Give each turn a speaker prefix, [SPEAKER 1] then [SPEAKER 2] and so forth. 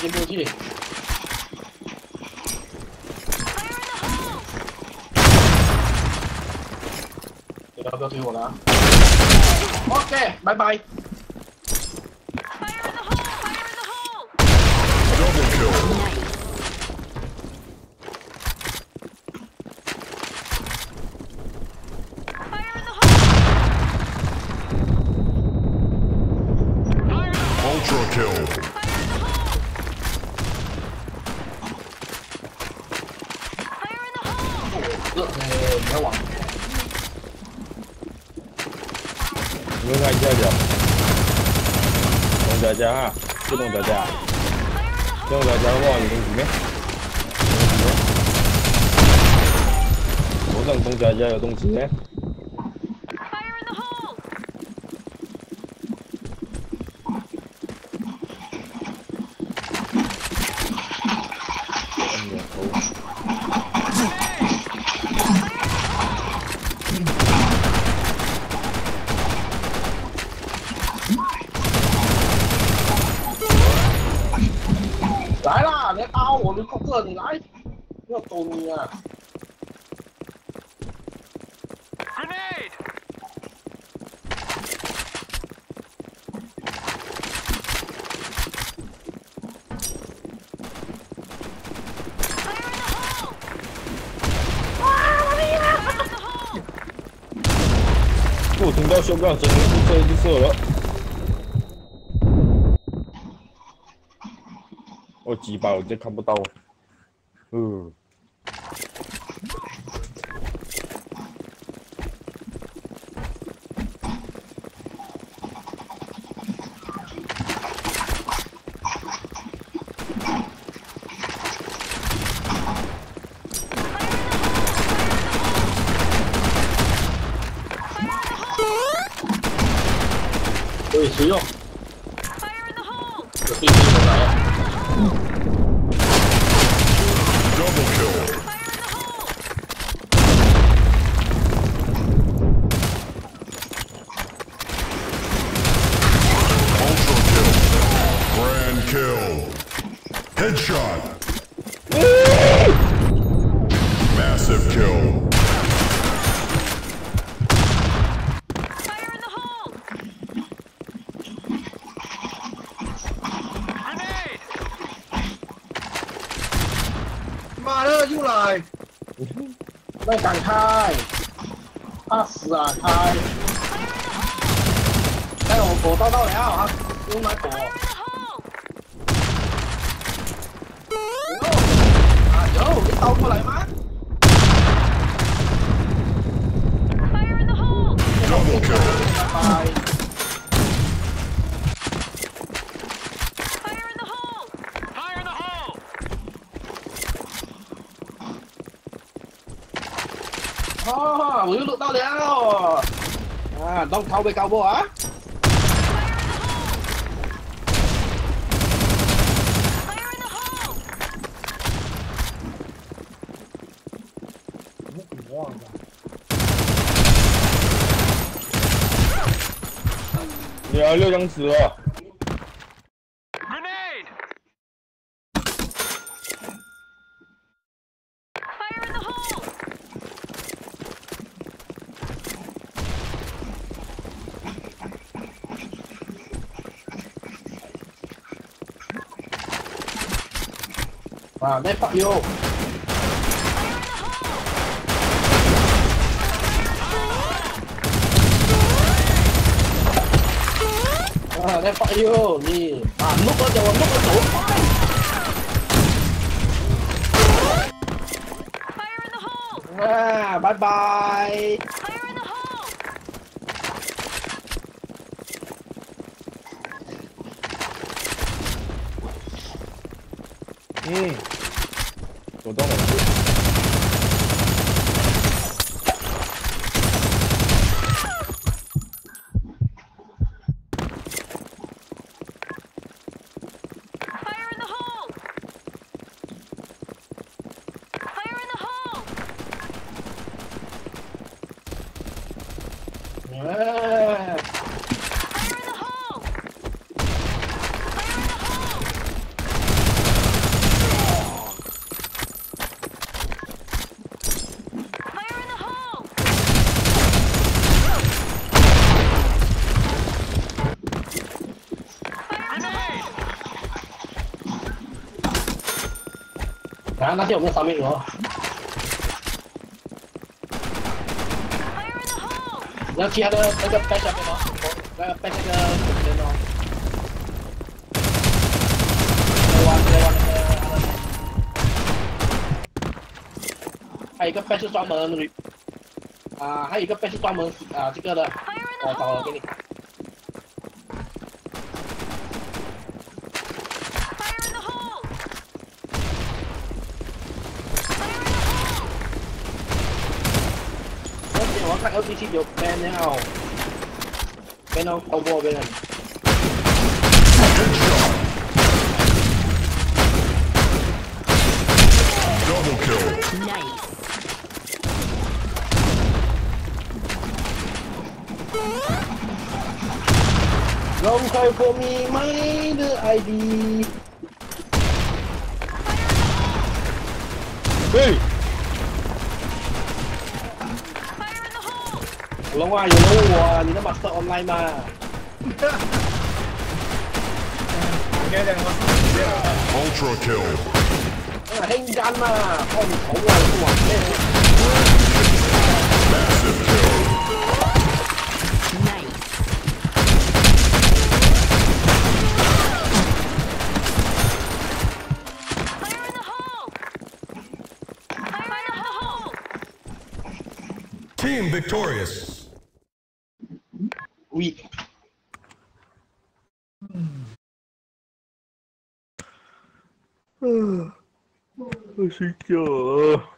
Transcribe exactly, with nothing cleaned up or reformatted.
[SPEAKER 1] 先过去。你要不要推我了 ？OK， 拜拜。
[SPEAKER 2] Ultra kill.
[SPEAKER 1] Được này, nhớ quả.
[SPEAKER 3] Ngươi hay chơi được. Đồng giá giá ha. Cứ đồng giá giá. Đồng giá giá có gì không gì nhé. Bố rằng đồng giá giá ở đồng chí nhé.
[SPEAKER 1] Lại là để tao của đừng có cửa thì lại nó tồn à.
[SPEAKER 4] Grenade!
[SPEAKER 3] 我听到修杠声音，这车就射了。我几把我就看不到。嗯。
[SPEAKER 1] 可以食用。有飞机过来。
[SPEAKER 2] Double kill. Ultra kill. Grand kill. Headshot. Massive kill.
[SPEAKER 1] Mà nó du lời. Đây càng khai. À xả khai. Đây là cổ tao tao léo hả? Không nói cổ. À nhớ cái tông qua lại má.
[SPEAKER 2] Double kill.
[SPEAKER 1] Bye. À, vừa được tao đéo. À, đông thâu bị cao vô hả?
[SPEAKER 3] 你要六张纸哦。
[SPEAKER 1] À, đây fuck you. À, đây fuck you. Nì. À, núp ở chỗ, núp ở chỗ. À, bye bye.
[SPEAKER 3] Ừ. Cổ tông này.
[SPEAKER 1] Yeah. 然后那些我们上面有，你要去他的那个 back 下面哦，那个 back 那个中间哦。再玩再玩那个，还有一个 back 是专门啊，还有一个 back 是专门啊这个的，我找了给你。 我看 L P 七有 ban 了 ，ban 到超过 ban 了。
[SPEAKER 2] Double kill.
[SPEAKER 5] Nice.
[SPEAKER 1] 让开破密码的 I D。
[SPEAKER 3] 嘿。
[SPEAKER 1] 龙啊，有人问我啊，你的 Master Online 吗？
[SPEAKER 6] 应该两个
[SPEAKER 2] Ultra kill.
[SPEAKER 1] 啊，輕間嘛，看唔到啊，你話咩
[SPEAKER 2] Massive kill.
[SPEAKER 5] Nice. Fire in the hole! Fire in the hole!
[SPEAKER 2] Team victorious.
[SPEAKER 1] Oui.
[SPEAKER 3] 嗯，我睡觉了。